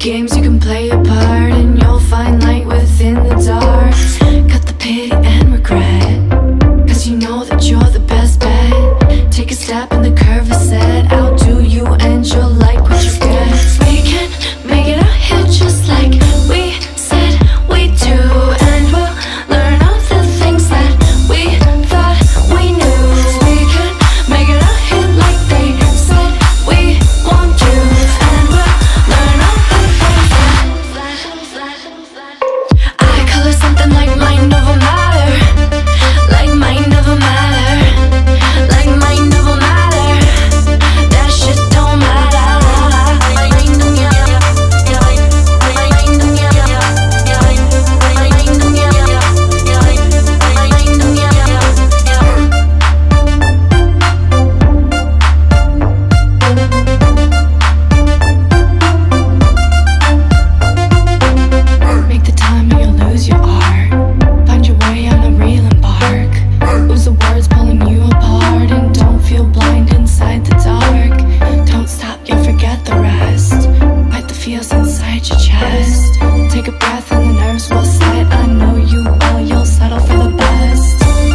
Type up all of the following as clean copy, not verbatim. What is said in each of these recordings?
games you can play a part, and you'll find light within the dark. Cut the pity and regret, 'cause you know that you're the best bet. Take a step and the curve is set. Outdo you and you'll like what you get. We can make it out here just like we said we do, and we'll learn all the things that we thought we knew. We can make it out here like they said we want to, and we'll learn all the things that I color something like mind over matter, like mind over matter, like mind over matter. That shit don't matter. Make the time or you'll lose your art. Find your way on a real embark. Lose the words pulling you apart, and don't feel blind inside the dark. Don't stop, you'll forget the rest. Fight the feels inside your chest. Take a breath and the nerves will set. I know you well, you'll settle for the best.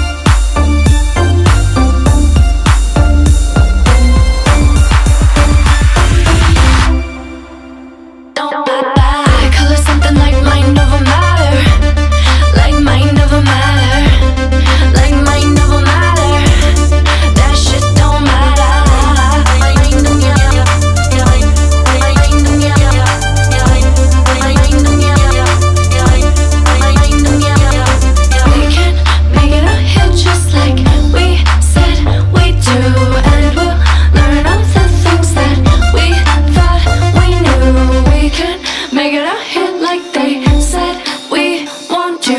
I color something like mind over matter, like mind over matter, like mind over matter. That shit don't matter. We can make it out here just like we said we do, and we'll learn all the things that we thought we knew. We can make it out here like they said we want to.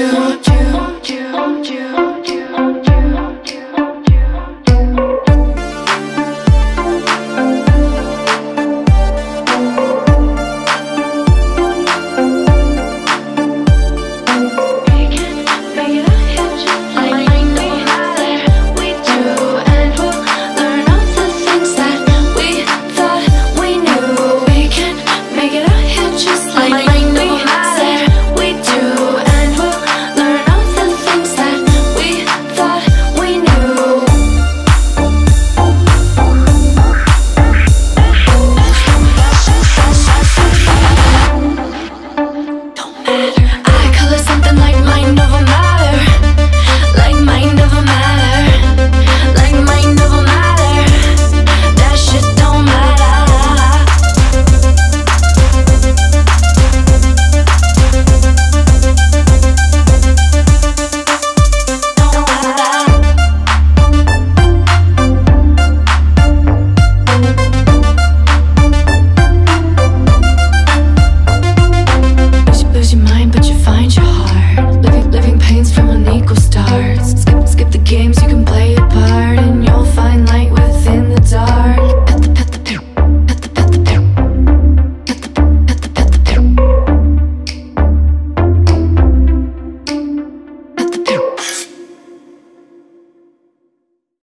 Like